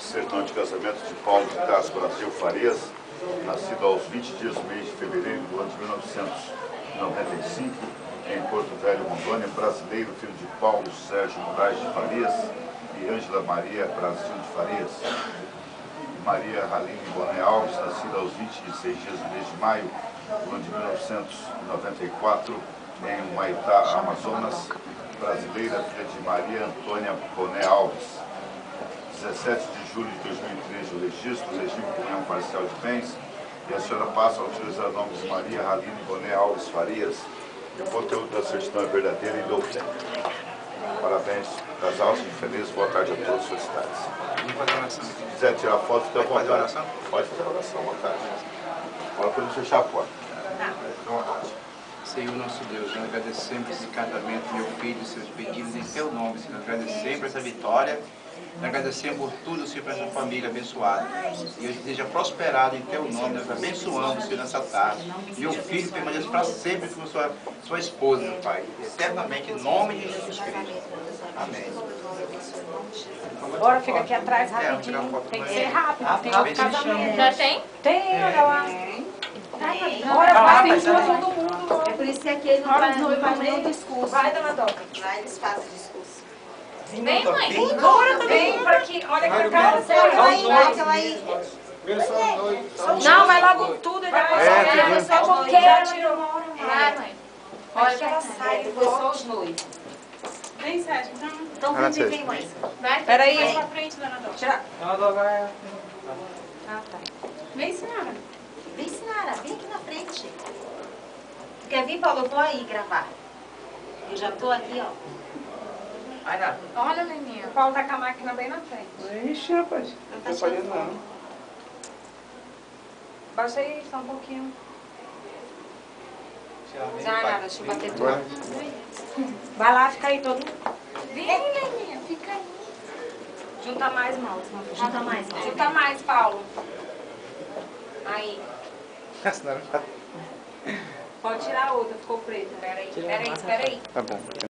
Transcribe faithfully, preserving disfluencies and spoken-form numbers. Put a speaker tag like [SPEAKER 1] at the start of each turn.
[SPEAKER 1] certidão de casamento de Paulo de Tarso Brasil Farias, nascido aos vinte dias do mês de fevereiro do ano de mil novecentos e noventa e cinco, em Porto Velho, Rondônia, brasileiro, filho de Paulo Sérgio Moraes de Farias e Ângela Maria Brasil de Farias. Maria Haline Boné Alves, nascida aos vinte e seis dias do mês de maio do ano de mil novecentos e noventa e quatro, em Humaitá, Amazonas, brasileira, filha de Maria Antônia Boné Alves. dezessete de julho de dois mil e treze, o registro, o regime de união parcial de bens, e a senhora passa a utilizar nomes de Maria Haline Boné Alves Farias. E o conteúdo da certidão é verdadeiro e duplo. Parabéns, casal, seja feliz, boa tarde a todos, felicidades. Se quiser tirar foto, fica à vontade. Pode fazer oração, à vontade. Agora podemos fechar a porta.
[SPEAKER 2] Senhor nosso Deus, nós agradecemos esse casamento, meu filho, seus pedidos em teu nome, Senhor. Nós agradecemos por essa vitória, nós agradecemos por tudo, Senhor, por essa família abençoada. E eu desejo prosperado em teu nome, nós abençoamos, Senhor, nessa tarde. Meu filho permaneça para sempre com sua, sua esposa, meu Pai, eternamente, em nome de Jesus Cristo. Amém.
[SPEAKER 3] Agora fica aqui atrás rapidinho, tem que ser rápido, tem outro casamento.
[SPEAKER 4] Já tem?
[SPEAKER 3] Tem, olha lá.
[SPEAKER 4] Bora,
[SPEAKER 3] Vai,
[SPEAKER 4] vai,
[SPEAKER 3] tem
[SPEAKER 4] vai.
[SPEAKER 3] todo mundo.
[SPEAKER 5] É por isso que aqui ele não
[SPEAKER 3] Hora
[SPEAKER 5] vai,
[SPEAKER 3] de
[SPEAKER 5] não
[SPEAKER 3] noiva
[SPEAKER 5] faz nenhum
[SPEAKER 3] mesmo.
[SPEAKER 5] discurso.
[SPEAKER 3] Vai, dona Doca.
[SPEAKER 5] Lá eles fazem discurso.
[SPEAKER 4] Vem, mãe.
[SPEAKER 3] Bora também, pra aqui. Olha pra cá,
[SPEAKER 5] Vai, vai,
[SPEAKER 3] você.
[SPEAKER 5] vai, aquela aí.
[SPEAKER 3] Não, vai logo tudo. Ele vai
[SPEAKER 2] É,
[SPEAKER 3] passar.
[SPEAKER 2] tem
[SPEAKER 3] Só
[SPEAKER 5] um-
[SPEAKER 3] porque ela tirou.
[SPEAKER 4] Vai, mãe.
[SPEAKER 5] Olha que ela sai, depois só os noivos.
[SPEAKER 4] Vem, Sérgio. Então,
[SPEAKER 5] Então
[SPEAKER 2] Ela
[SPEAKER 5] vem, vem,
[SPEAKER 2] fez.
[SPEAKER 5] vem, mãe.
[SPEAKER 4] vai.
[SPEAKER 3] Peraí.
[SPEAKER 4] Mais pra frente, dona Dó.
[SPEAKER 3] Tira.
[SPEAKER 4] Ah, tá. Vem, senhora.
[SPEAKER 5] Vem, Sinara, vem aqui na frente. Tu quer vir, Paulo? Eu vou aí gravar. Eu já tô aqui, ó.
[SPEAKER 3] Vai lá.
[SPEAKER 4] Olha, Leninha.
[SPEAKER 3] O Paulo tá com a máquina bem na frente.
[SPEAKER 2] Ixi, rapaz.
[SPEAKER 5] Não tá tirando foto.
[SPEAKER 3] Baixa aí, só um pouquinho.
[SPEAKER 5] Já nada, deixa eu bater tudo.
[SPEAKER 3] Vai lá, fica aí todo.
[SPEAKER 4] Vem, Leninha. Fica aí.
[SPEAKER 3] Junta mais, mal.
[SPEAKER 5] Junta mais, ó.
[SPEAKER 3] Junta mais, Paulo. Aí. Pode tirar a outra, ficou preta. Peraí, peraí, peraí.
[SPEAKER 2] Tá bom.